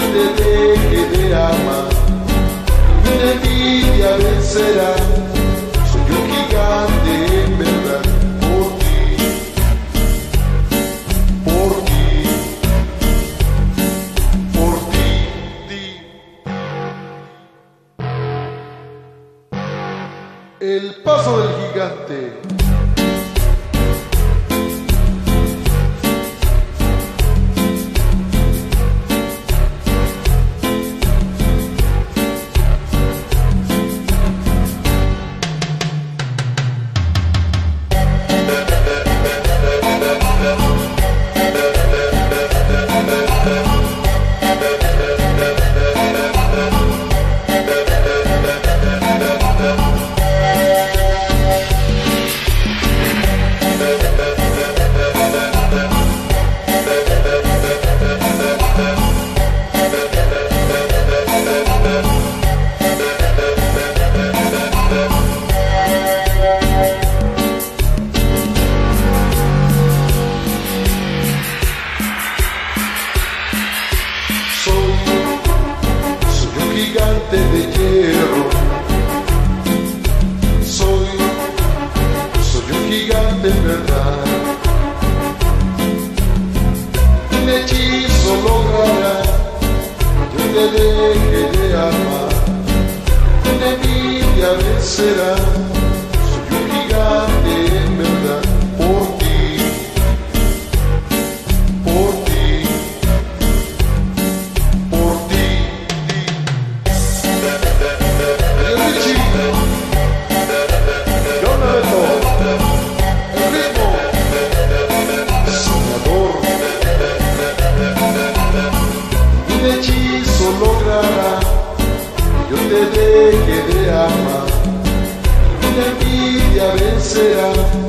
te deje de amar. Mi envidia vencerá, soy un gigante en verdad. Por ti, por ti, el paso del gigante. Gigante de hierro, soy un gigante en verdad. Un hechizo logrará, yo te deje de amar. Una envidia vencerá, soy un gigante en verdad. Por ti, por ti, por ti. Un hechizo logrará, yo te deje de amar. Una envidia vencerá.